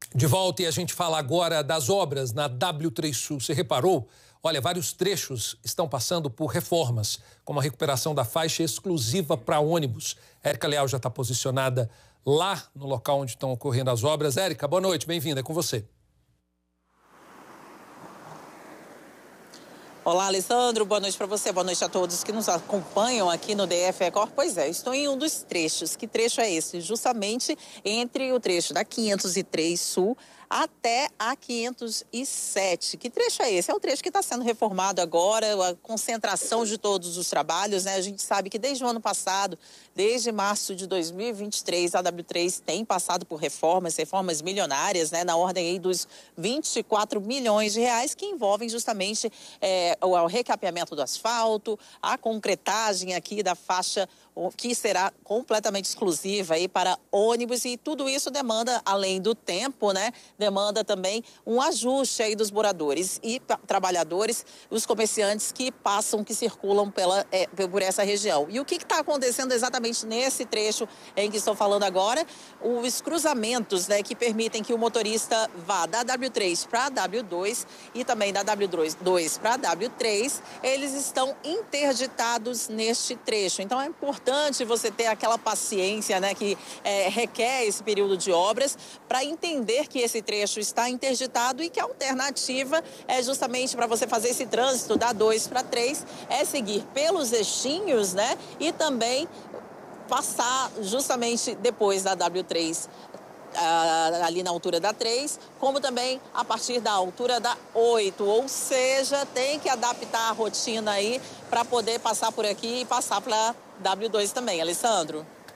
De volta e a gente fala agora das obras na W3 Sul. Você reparou? Olha, vários trechos estão passando por reformas, como a recuperação da faixa exclusiva para ônibus. Érica Leal já está posicionada lá no local onde estão ocorrendo as obras. Érica, boa noite, bem-vinda, é com você. Olá, Alessandro, boa noite para você, boa noite a todos que nos acompanham aqui no DF Record. Pois é, estou em um dos trechos. Que trecho é esse? Justamente entre o trecho da 503 Sul até a 507. Que trecho é esse? É o trecho que está sendo reformado agora, a concentração de todos os trabalhos, né? A gente sabe que desde o ano passado, desde março de 2023, a W3 tem passado por reformas milionárias, né? Na ordem aí dos 24 milhões de reais, que envolvem justamente o recapeamento do asfalto, a concretagem aqui da faixa que será completamente exclusiva aí para ônibus, e tudo isso demanda, além do tempo, né, demanda também um ajuste aí dos moradores e trabalhadores, os comerciantes que passam, que circulam por essa região. E o que está acontecendo exatamente nesse trecho em que estou falando agora? Os cruzamentos, né, que permitem que o motorista vá da W3 para a W2 e também da W2 para a W3, eles estão interditados neste trecho. Então é importante você ter aquela paciência, né, que requer esse período de obras, para entender que esse trecho está interditado e que a alternativa é justamente para você fazer esse trânsito da 2 para 3, é seguir pelos eixinhos, né, e também passar justamente depois da W3, ali na altura da 3, como também a partir da altura da 8, ou seja, tem que adaptar a rotina aí para poder passar por aqui e passar para W2 também. Alessandro?